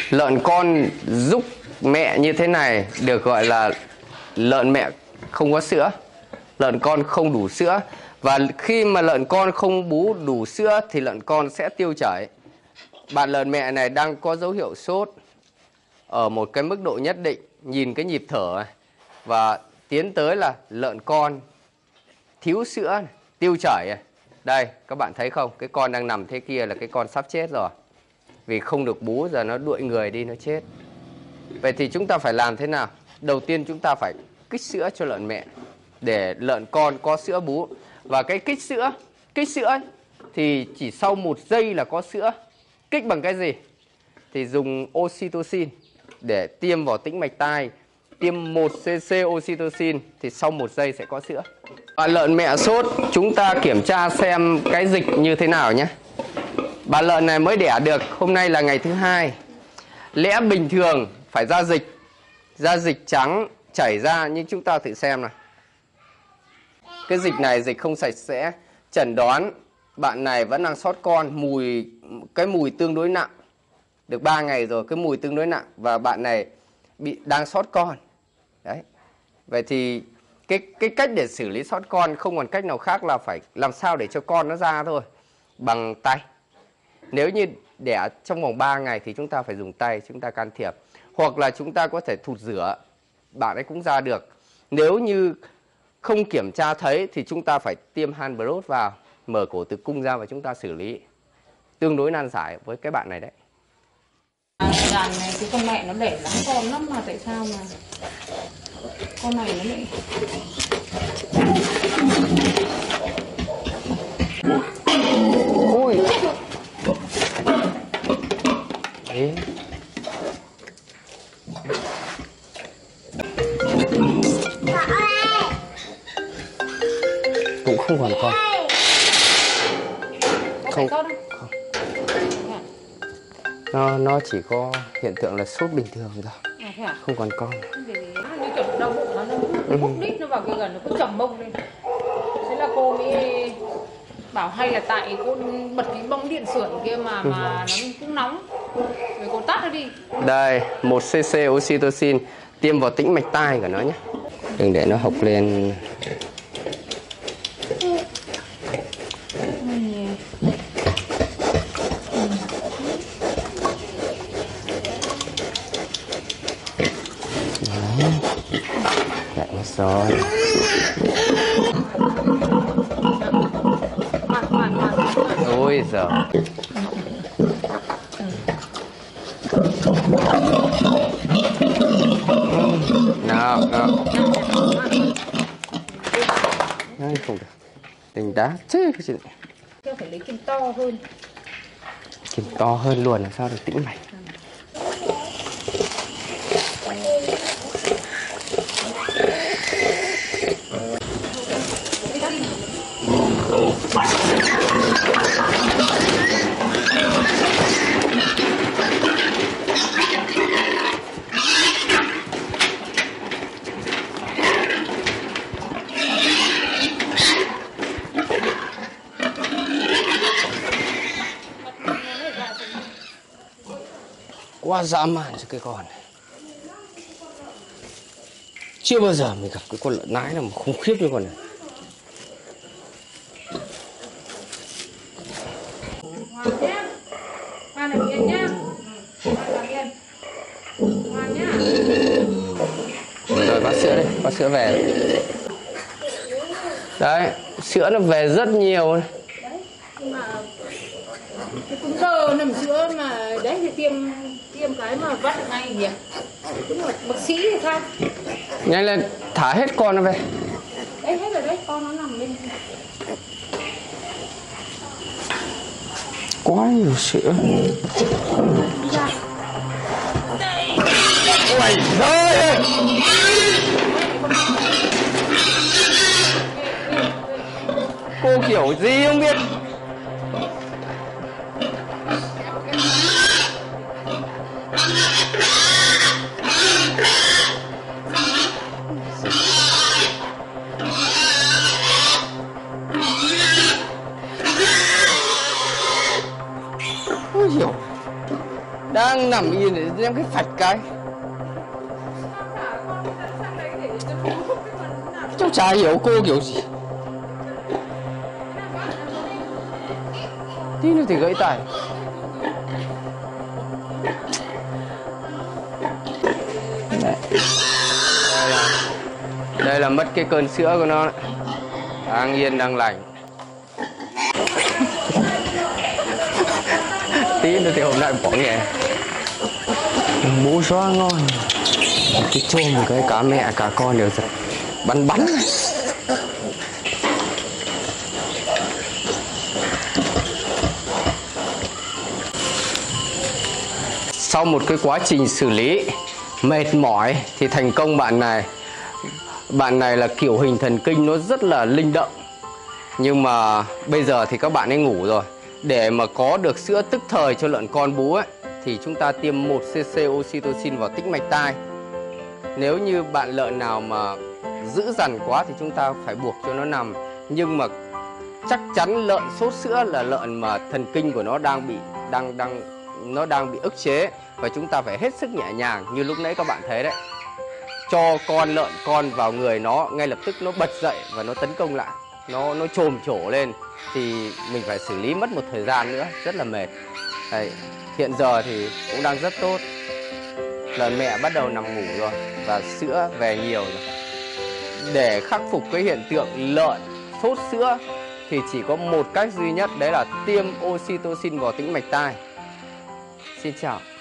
Lợn con giúp mẹ như thế này được gọi là lợn mẹ không có sữa. Lợn con không đủ sữa. Và khi mà lợn con không bú đủ sữa thì lợn con sẽ tiêu chảy. Bạn lợn mẹ này đang có dấu hiệu sốt ở một cái mức độ nhất định, nhìn cái nhịp thở này, và tiến tới là lợn con thiếu sữa này, tiêu chảy này. Đây, các bạn thấy không? Cái con đang nằm thế kia là cái con sắp chết rồi. Vì không được bú, giờ nó đuổi người đi, nó chết. Vậy thì chúng ta phải làm thế nào? Đầu tiên chúng ta phải kích sữa cho lợn mẹ để lợn con có sữa bú. Và cái kích sữa thì chỉ sau 1 giây là có sữa. Kích bằng cái gì? Thì dùng oxytocin để tiêm vào tĩnh mạch tai. Tiêm 1 cc oxytocin thì sau 1 giây sẽ có sữa. Và lợn mẹ sốt, chúng ta kiểm tra xem cái dịch như thế nào nhé. Bà lợn này mới đẻ được, hôm nay là ngày thứ 2. Lẽ bình thường phải ra dịch trắng chảy ra, nhưng chúng ta thử xem nào. Cái dịch này dịch không sạch sẽ. Chẩn đoán bạn này vẫn đang sót con, cái mùi tương đối nặng. Được 3 ngày rồi, cái mùi tương đối nặng. Và bạn này đang sót con. Đấy. Vậy thì cái cách để xử lý sót con không còn cách nào khác là phải làm sao để cho con nó ra thôi. Bằng tay. Nếu như đẻ trong vòng 3 ngày thì chúng ta phải dùng tay, chúng ta can thiệp. Hoặc là chúng ta có thể thụt rửa, bạn ấy cũng ra được. Nếu như không kiểm tra thấy thì chúng ta phải tiêm Hanbrod vào, mở cổ tử cung ra và chúng ta xử lý. Tương đối nan giải với cái bạn này đấy. Đàn này cái con mẹ nó đẻ lắm con lắm mà tại sao mà con này nó lại Ui. Đấy. Cũng không còn con. Không. Nó chỉ có hiện tượng là sốt bình thường thôi. Không còn con. Như kiểu đau bụng nó hút đít nó vào cái gần nó cứ trầm mông lên. Thế là cô mới bảo hay là tại cô bật cái bóng điện sưởi kia mà nó cũng nóng. Rồi cô tắt nó đi. Đây, 1 cc oxytocin tiêm vào tĩnh mạch tai của nó nhé. Đừng để nó hộc lên. Đấy, rồi. Ôi giời. Nào. Đấy, không được. Đừng đá chứ. Tôi phải lấy kim to hơn. Kim to hơn luôn là sao được tĩnh mạch. Quá dã man cho cái con này. Chưa bao giờ mình gặp cái con lợn nái nào mà khủng khiếp như con này. Ngoan làm yên nhá. Ngoan làm yên. Ngoan nhá. Rồi bác sữa đây, bác sữa về. Đấy, sữa nó về rất nhiều. Đấy, nhưng mà cái cũng giờ nằm sữa mà đấy thì tiêm cái mà vắt ngay nhỉ. Cũng là bác sĩ thì sao? Nhanh lên, thả hết con nó về. Đấy hết rồi đấy, con nó nằm lên. Quá nhiều sữa. Mày ơi! Cô kiểu gì không biết. Không hiểu. Đang đang nằm yên để đem cái phạch cái. Cháu chả hiểu cô kiểu gì. Tí nữa thì gãy tay. Đây là mất cái cơn sữa của nó. Đang yên đang lành. Tí nữa thì hôm nay bỏ nghề. Bú xóa ngon. Cái chôm một cái cả mẹ cả con đều dậy. Bắn bắn. Sau một cái quá trình xử lý mệt mỏi thì thành công bạn này. Bạn này là kiểu hình thần kinh nó rất là linh động. Nhưng mà bây giờ thì các bạn ấy ngủ rồi. Để mà có được sữa tức thời cho lợn con bú ấy, thì chúng ta tiêm 1cc oxytocin vào tĩnh mạch tai. Nếu như bạn lợn nào mà dữ dằn quá thì chúng ta phải buộc cho nó nằm. Nhưng mà chắc chắn lợn sốt sữa là lợn mà thần kinh của nó đang bị ức chế, và chúng ta phải hết sức nhẹ nhàng như lúc nãy các bạn thấy đấy. Cho con lợn con vào người nó, ngay lập tức nó bật dậy và nó tấn công lại, nó chồm chổ lên, thì mình phải xử lý mất một thời gian nữa, rất là mệt. Đấy, hiện giờ thì cũng đang rất tốt. Lợn mẹ bắt đầu nằm ngủ rồi và sữa về nhiều rồi. Để khắc phục cái hiện tượng lợn sốt sữa thì chỉ có một cách duy nhất, đấy là tiêm oxytocin vào tĩnh mạch tai. Xin chào.